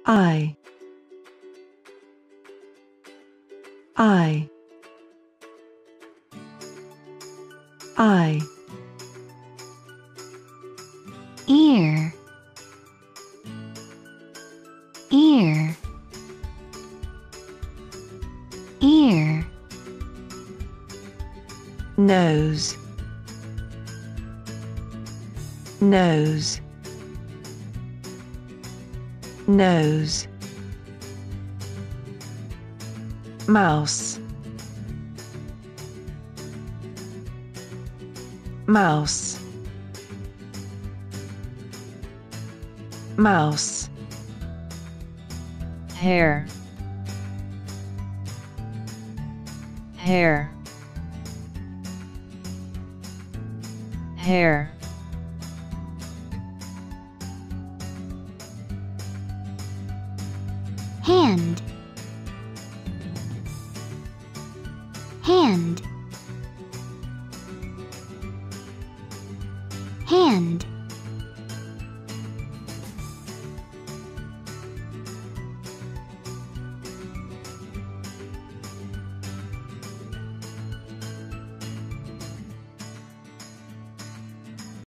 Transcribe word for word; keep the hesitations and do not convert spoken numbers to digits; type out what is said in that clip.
I. I. I. Ear, ear, ear. Nose. Nose. Nose. Mouse. Mouse. Mouse. Hair, hair, hair. Hand, hand, hand.